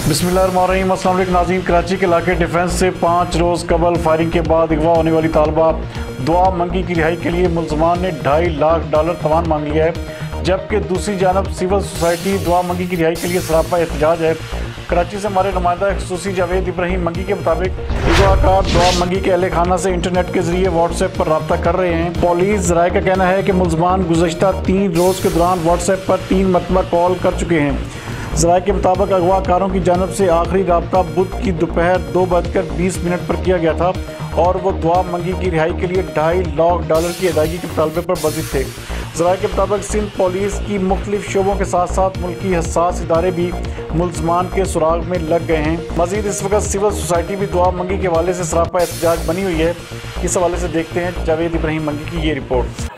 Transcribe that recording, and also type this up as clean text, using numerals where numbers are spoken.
बिस्मिल्लाहिर्रहमानिर्रहीम। अस्सलाम वालेकुम नाज़रीन। कराची के इलाके डिफेंस से 5 रोज़ कबल फायरिंग के बाद अगवा होने वाली तालिबा दुआ मंगी की रिहाई के लिए मुल्ज़मान ने $2.5 लाख तवान मांग लिया है, जबकि दूसरी जानब सिविल सोसाइटी दुआ मंगी की रिहाई के लिए सरापा एहतजाज है। कराची से हमारे नुमाइंदा खसूसी जावेद इब्राहिम मंगी के मुताबिक अगवाकार दुआ मंगी के अहल खाना से इंटरनेट के जरिए व्हाट्सएप पर रब्ता कर रहे हैं। पुलिस ज़राए का कहना है कि मुल्ज़मान गुज़श्ता 3 रोज़ के दौरान व्हाट्सएप पर 3 मरतबा कॉल कर चुके हैं। ज़राए के मुताबिक अगवाकारों की जानब से आखिरी रब्ता बुध की दोपहर 2:20 पर किया गया था और वो दुआ मंगी की रिहाई के लिए $2.5 लाख की अदायगी के मुतालबे पर बज़िद थे। ज़राए के मुताबिक सिंध पुलिस की मुख्तलिफ शोबों के साथ साथ मुल्की हसास इदारे भी मुल्ज़मान के सुराग में लग गए हैं। मज़ीद इस वक्त सिविल सोसाइटी भी दुआ मंगी के हवाले से सरापा एहतजाज बनी हुई है। इस हवाले से देखते हैं जावेद इब्राहिम मंगी की ये रिपोर्ट।